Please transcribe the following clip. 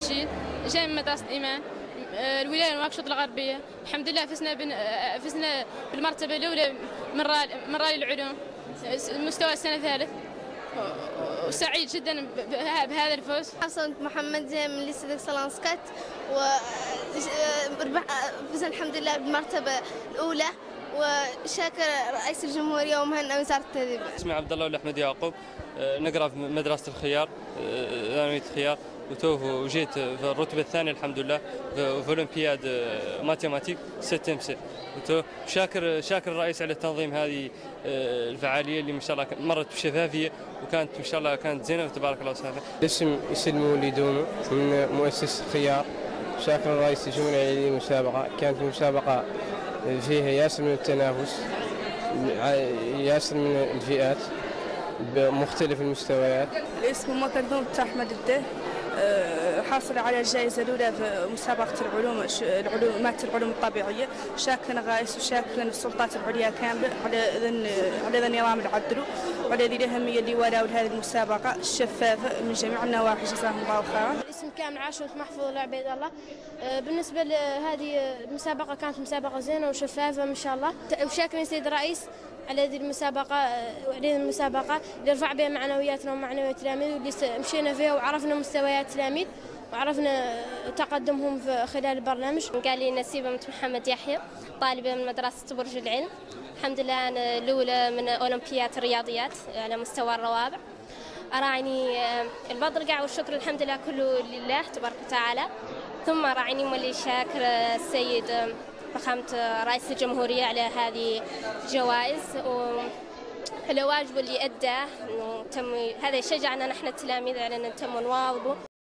رشيد، جاي من مدرسة إيمان الولاية نواكشوط الغربية. الحمد لله فزنا بالمرتبة الأولى من رالي العلوم مستوى السنة الثالث، وسعيد جدا بهذا الفوز. حصلت محمد جاي من ليسي دكسلانسكات وفزنا الحمد لله بالمرتبة الأولى، وشاكر رئيس الجمهورية ومهنئ وزارة التدريب. اسمي عبد الله أحمد يعقوب، نقرأ في مدرسة الخيار، ثانوية الخيار، وجيت في الرتبة الثانية الحمد لله في أولمبياد ماتيماتيك 6 شاكر الرئيس على تنظيم هذه الفعالية اللي ما شاء الله مرت بشفافية، وكانت ما شاء الله كانت زينة وتبارك الله وسهلا. اسم يسلموا لدومو من مؤسس خيار. شاكر الرئيس الجمهورية على هذه المسابقة، كانت مسابقة فيها ياسر من التنافس، ياسر من الفئات بمختلف المستويات. الاسم مكردوم أحمد الده، حاصل على الجائزة الأولى في مسابقة مادة العلوم الطبيعية. شاكرنا الرئيس وشاكرنا السلطات العليا كاملة على ذا النظام اللي عدلوا وعلى ذي الأهمية اللي وراءوا لهذه المسابقة الشفافة من جميع النواحي. جزاهم الله خيرا. الاسم كامل عاشور محفوظ العبيد الله. بالنسبة لهذه المسابقة كانت مسابقة زينة وشفافة ما شاء الله، وشاكرين السيد الرئيس على هذه المسابقة اللي رفع بها معنوياتنا ومعنويات التلاميذ، واللي مشينا فيها وعرفنا مستويات التلاميذ وعرفنا تقدمهم في خلال البرنامج. قال لي نسيبة محمد يحيى، طالبة من مدرسة برج العلم. الحمد لله أنا الأولى من أولمبياد الرياضيات على مستوى الروابع. أراعني البطل والشكر الحمد لله كله لله تبارك وتعالى. ثم أراعني مولي شاكر السيد فخامة رئيس الجمهورية على هذه الجوائز وعلى واجبه اللي أداه. هذا يشجعنا نحن التلاميذ على أن نتم نواظبه.